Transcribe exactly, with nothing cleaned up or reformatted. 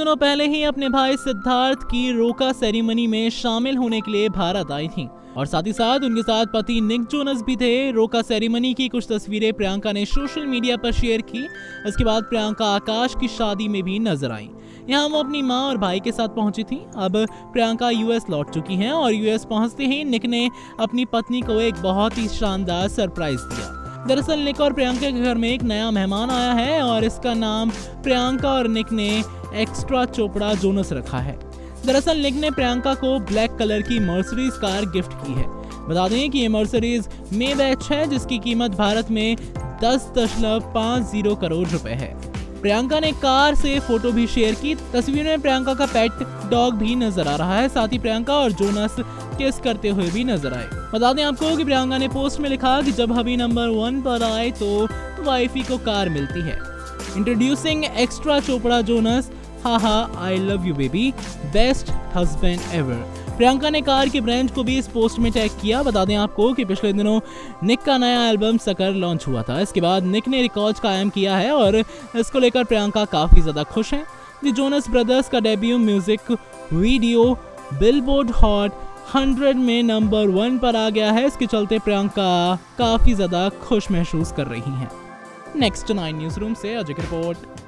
दिनों पहले ही अपने भाई सिद्धार्थ की रोका सेरेमनी में शामिल होने के लिए भारत आई थी और साथ ही साथ उनके साथ पति निक जोनस भी थे। रोका सेरेमनी की कुछ तस्वीरें प्रियंका ने सोशल मीडिया पर शेयर की। इसके बाद प्रियंका आकाश की शादी में भी नजर आई। यहाँ वो अपनी माँ और भाई के साथ पहुंची थी। अब प्रियंका यूएस लौट चुकी हैं और यूएस पहुंचते ही निक ने अपनी पत्नी को एक बहुत ही शानदार सरप्राइज दिया। दरअसल निक और प्रियंका के घर में एक नया मेहमान आया है और इसका नाम प्रियंका और निक ने एक्स्ट्रा चोपड़ा जोनस रखा है। दरअसल निक ने प्रियंका को ब्लैक कलर की मर्सिडीज कार गिफ्ट की है। बता दें कि ये मर्सिडीज मेबैच है जिसकी कीमत भारत में दस दशमलव पाँच जीरो करोड़ रुपए है। प्रियंका ने कार से फोटो भी शेयर की। तस्वीर में प्रियंका का पेट डॉग भी नजर आ रहा है। साथ ही प्रियंका और जोनस किस करते हुए भी नजर आए। बता दें आपको कि प्रियंका ने पोस्ट में लिखा कि जब हबी नंबर वन पर आए तो वाइफी को कार मिलती है। Introducing extra Chopra Jonas, haha I love you baby, best husband ever. Priyanka ने कार के ब्रांड को भी इस पोस्ट में टैग किया। बता दें आपको कि पिछले दिनों निक का नया एल्बम सकर लॉन्च हुआ था। इसके बाद निक ने रिकॉर्ड्स कायम किया है और इसको लेकर प्रियंका काफी ज्यादा खुश हैं। द जोनस ब्रदर्स का debut music video Billboard Hot Hundred में नंबर वन पर आ गया है। इसके चलते प्रियंका काफी ज्यादा खुश महसूस कर रही हैं। नेक्स्ट नाइन न्यूज रूम से अजय की रिपोर्ट।